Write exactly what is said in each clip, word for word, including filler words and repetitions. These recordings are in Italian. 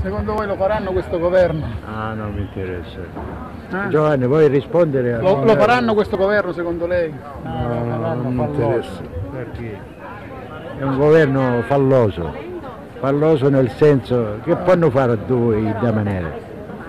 Secondo voi lo faranno questo governo? Ah, non mi interessa. Eh? Giovanni, vuoi rispondere? A... Lo, lo faranno questo governo secondo lei? No, no, no, non mi interessa. Perché è un governo falloso. Falloso nel senso che possono fare due da manera.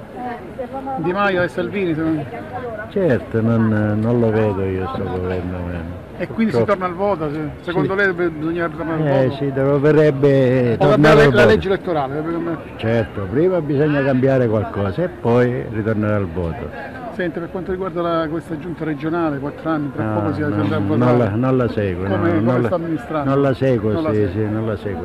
Di Maio e Salvini? Secondo... Certo, non, non lo vedo io sto governo. E quindi si torna al voto? Secondo sì. lei bisogna tornare al eh, voto? Sì, dovrebbe o tornare al la voto. legge elettorale? Certo, prima bisogna cambiare qualcosa e poi ritornare al voto. Senti, per quanto riguarda la, questa giunta regionale, quattro anni, tra no, poco si no, andrà a votare. Non la, non la seguo, come, no, come non, sta la, amministrando? non la seguo, non sì, la seguo. sì, non la seguo.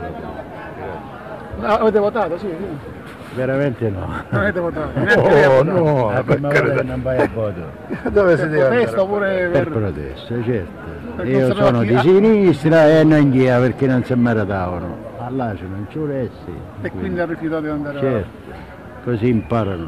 Ah, avete votato? Sì, sì. Veramente no. Non avete votato? Oh, no, no, la prima volta che non vai a voto. Dove si deve protesta oppure per... per protesta, certo. Per Io sono di sinistra e non ghia perché non si meritavano. Allora non ci volessi. E quindi ha rifiutato di andare certo. a... Così imparano.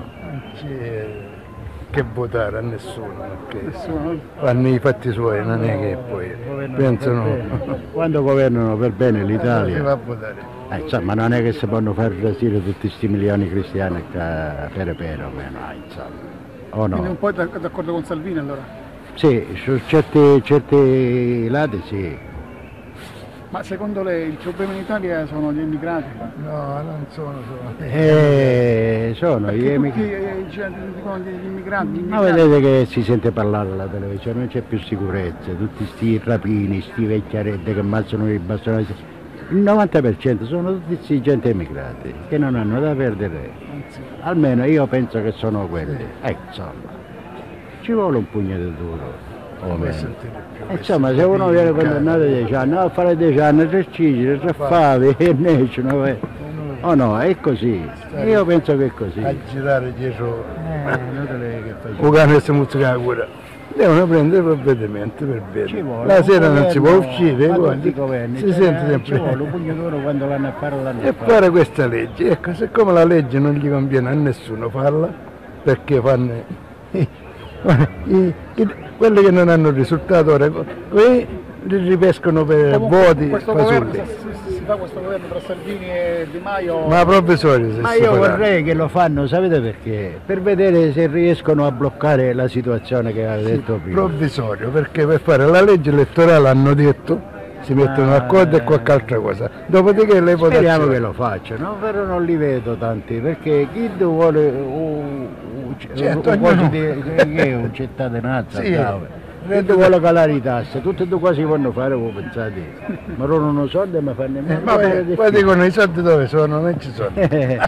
Che votare a nessuno, perché nessuno. Fanno i fatti suoi, non è che poi governano pensano. Quando governano per bene l'Italia. Si va a votare. Eh, insomma, non è che si possono far rasire tutti questi milioni cristiani a per pero, no, insomma. O no? Quindi un po' d'accordo con Salvini allora? Sì, su certi, certi lati sì. Ma secondo lei il problema in Italia sono gli immigrati? No, non sono solo. Eh, sono Perché gli immigrati. Eh, cioè, dicono gli immigrati, gli immigrati. Ma vedete che si sente parlare alla televisione, non c'è più sicurezza, tutti sti rapini, sti vecchiaretti che ammazzano i bastonati. Il novanta per cento sono tutti questi gente immigrati che non hanno da perdere. Almeno io penso che sono quelli. Eh, insomma, ci vuole un pugno di duro. O meno. Insomma, se uno viene condannato a dieci anni, a fare dieci anni, tre cigli, tre favi, e nessuno. O no, è così. Io penso che è così. A girare dietro. Eh, notale che fai. O cane si muzzica la cura. Devono prendere provvedimenti per bene. La sera non si può uscire, guardi, governi, si sente sempre. Ci vuole un pugno d'oro quando l'hanno a fare l'hanno e fare questa legge. Ecco, siccome la legge non gli conviene a nessuno farla, perché fanno i, i, i, quelli che non hanno risultato ora, qui li ripescono per comunque, voti fasulli. Si fa questo governo tra Salvini e Di Maio. Ma provvisorio se Ma si io farà. vorrei che lo fanno, sapete perché? Per vedere se riescono a bloccare la situazione che aveva detto sì, prima. Provvisorio, perché per fare la legge elettorale hanno detto si mettono ah, d'accordo e qualche altra cosa. Dopodiché le votazioni. Speriamo che lo facciano, però non li vedo tanti, perché chi vuole un, un, certo, un, un, di, che è un cittadinanza, sì, chi vuole calare i tasse, tutti e due qua si possono fare, voi pensate, ma loro non soldi ma fanno eh, vabbè, poi dicono i soldi dove sono, non ci sono.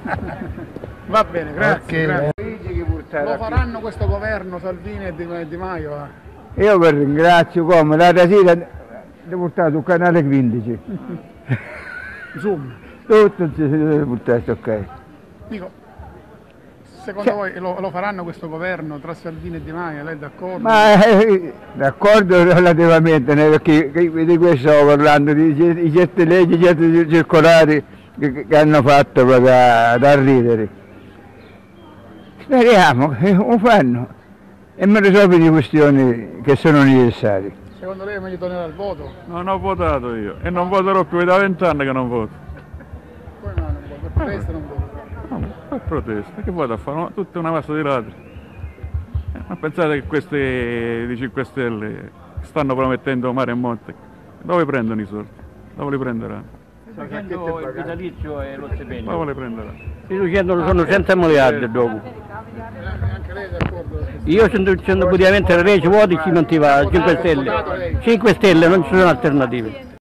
Va bene, grazie. Okay. grazie. Lo faranno questo governo Salvini e Di, Di Maio? Eh? Io vi ringrazio come l'altra sera devo portare sul canale quindici. Zoom. Tutto si deve portare, ok. Dico, secondo voi lo, lo faranno questo governo tra Salvini e Di Maio? Lei è d'accordo? Ma eh, d'accordo relativamente, né, perché di questo stavo parlando, di, di certe leggi, certe circolari che, che hanno fatto proprio da, da ridere. Speriamo che lo fanno e mi risolvono le questioni che sono necessarie. Secondo lei è meglio tornare al voto? Non ho votato io e non voterò più, è da vent'anni che non voto. Come no, non voto? Per protesta non voto? No, per protesta, che vado a fare? No, tutta una massa di ladri. Eh, ma pensate che questi di cinque Stelle stanno promettendo mare e monte? Dove prendono i soldi? Dove li prenderanno? Facendo il vitalizio e lo stipendio. Dove li prenderanno? Riducendo sono cento miliardi dopo. Anche lei è d'accordo? Io sono dicendo puramente le leggi, voti ci non ti va, cinque Stelle. cinque Stelle, non ci sono alternative.